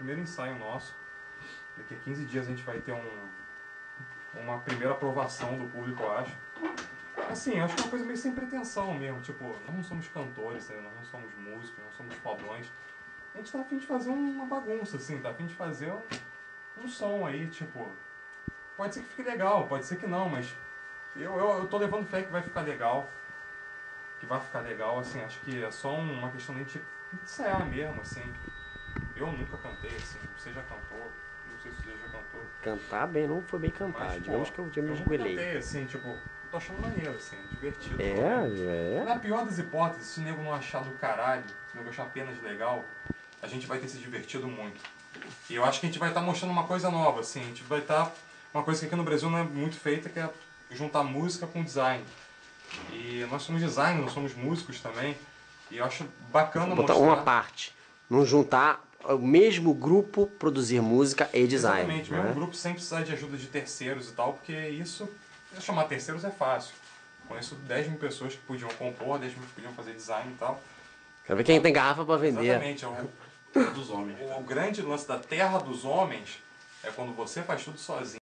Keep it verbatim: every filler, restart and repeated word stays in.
primeiro ensaio nosso. Daqui a quinze dias a gente vai ter um, uma primeira aprovação do público, eu acho. Assim, acho que é uma coisa meio sem pretensão mesmo. Tipo, nós não somos cantores, né? Nós não somos músicos, não somos fodões. A gente tá a fim de fazer uma bagunça, assim, tá a fim de fazer um, um som aí, tipo... Pode ser que fique legal, pode ser que não, mas eu, eu, eu tô levando fé que vai ficar legal. Que vai ficar legal, assim, acho que é só uma questão de a gente ensaiar mesmo, assim. Eu nunca cantei, assim, você já cantou, não sei se você já cantou. Cantar bem, não foi bem cantar, Mas, digamos pô, que eu já me eu nunca esgoelei. cantei, assim, tipo, eu tô achando maneiro, assim, divertido. É, é. Na pior das hipóteses, se o nego não achar do caralho, se o nego achar apenas legal, a gente vai ter se divertido muito. E eu acho que a gente vai estar mostrando uma coisa nova, assim, a gente vai estar... Uma coisa que aqui no Brasil não é muito feita, que é juntar música com design. E nós somos designers, nós somos músicos também. E eu acho bacana Botar mostrar... uma parte. Não juntar o mesmo grupo, produzir música e design. Exatamente, né? mesmo grupo sem precisar de ajuda de terceiros e tal, porque isso, chamar terceiros é fácil. Conheço dez mil pessoas que podiam compor, dez mil que podiam fazer design e tal. Quero ver quem tem garrafa pra vender. Exatamente, é o, Dos homens. o grande lance da terra dos homens é quando você faz tudo sozinho.